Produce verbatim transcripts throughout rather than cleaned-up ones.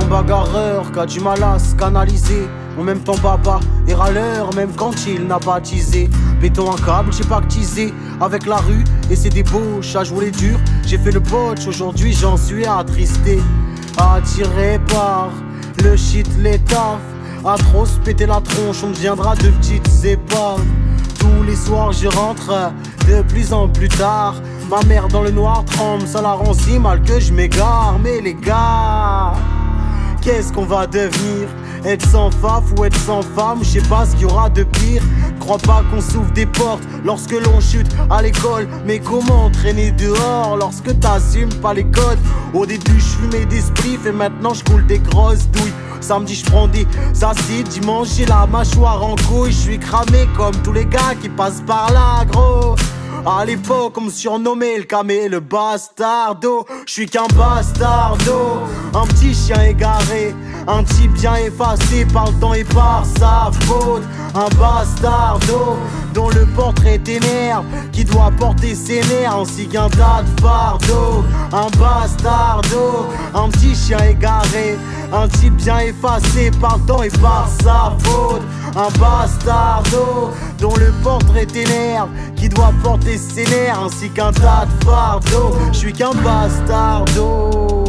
un bagarreur qui a du mal à se canaliser. En même temps papa est râleur même quand il n'a pas teasé. Béton un câble, j'ai pactisé avec la rue et ses débauches. À jouer dur, j'ai fait le botch, aujourd'hui j'en suis attristé. Attiré par le shit, les tafs, à trop se péter la tronche, on deviendra de petites épaves. Tous les soirs je rentre de plus en plus tard. Ma mère dans le noir tremble, ça la rend si mal que je m'égare. Mais les gars, qu'est-ce qu'on va devenir? Être sans faf ou être sans femme, je sais pas ce qu'il y aura de pire. Crois pas qu'on s'ouvre des portes lorsque l'on chute à l'école. Mais comment traîner dehors lorsque t'assumes pas les codes? Au début je fumais des spliffs et maintenant je coule des grosses douilles. Samedi je prends des acides, dimanche j'ai la mâchoire en couille. Je suis cramé comme tous les gars qui passent par là gros. À l'époque on me surnommait le camé, le bastardo. Je suis qu'un bastardo, un petit chien égaré, un type bien effacé par le temps et par sa faute. Un bastardo dont le portrait t'énerve, qui doit porter ses nerfs ainsi qu'un tas de fardeaux. Un bastardo, un petit chien égaré, un type bien effacé par le temps et par sa faute. Un bastardo dont le portrait t'énerve, qui doit porter ses nerfs ainsi qu'un tas de fardeaux. Je suis qu'un bastardo.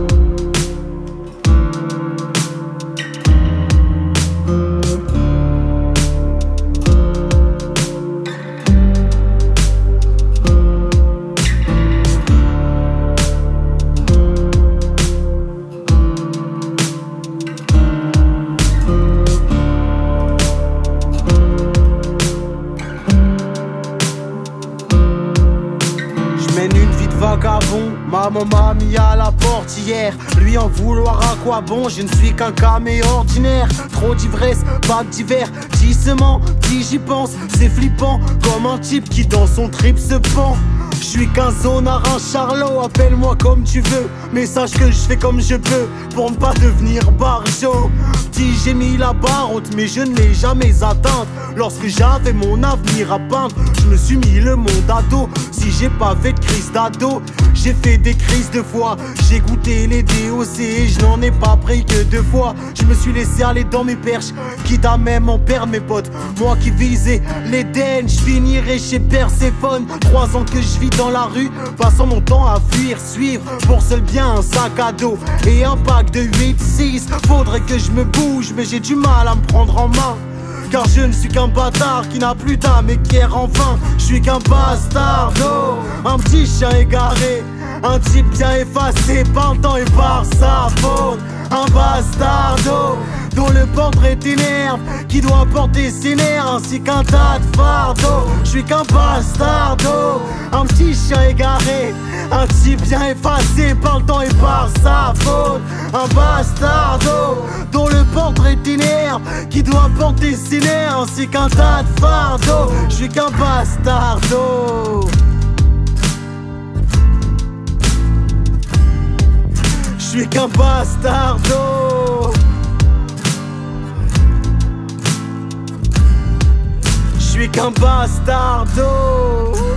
Vagabond, maman m'a mis à la portière. Lui en vouloir à quoi bon, je ne suis qu'un camé ordinaire. Trop d'ivresse, pas divertissement, si j'y pense, c'est flippant. Comme un type qui dans son trip se pend. Je suis qu'un zonard, un charlot, appelle-moi comme tu veux. Mais sache que je fais comme je peux pour ne pas devenir barjot. Petit j'ai mis la barre haute mais je ne l'ai jamais atteinte. Lorsque j'avais mon avenir à peindre, je me suis mis le monde à dos. Si j'ai pas fait de crise d'ado, j'ai fait des crises de foi. J'ai goûté les D O C et je n'en ai pas pris que deux fois. Je me suis laissé aller dans mes perches, quitte à même en perdre mes potes. Moi qui visais l'Éden, je finirai chez Perséphone. Trois ans que je vis dans la rue, passant mon temps à fuir, suivre pour seul bien un sac à dos et un pack de huit six. Faudrait que je me bouge mais j'ai du mal à me prendre en main. Car je ne suis qu'un bâtard qui n'a plus d'âme et qui erre en vain. Je suis qu'un bastardo, un petit chien égaré, un type bien effacé par le temps et par sa faute. Un bastardo dont le portrait t'énerve, qui doit porter ses nerfs ainsi qu'un tas de fardeaux. Je suis qu'un bastardo, un petit chien égaré, un type bien effacé par le temps et par sa faute. Un bastardo dont le portrait t'énerve, qui doit porter ses nerfs ainsi qu'un tas de fardeaux. Je suis qu'un bastardo. Je suis qu'un bastardo. Je suis qu'un bastardo.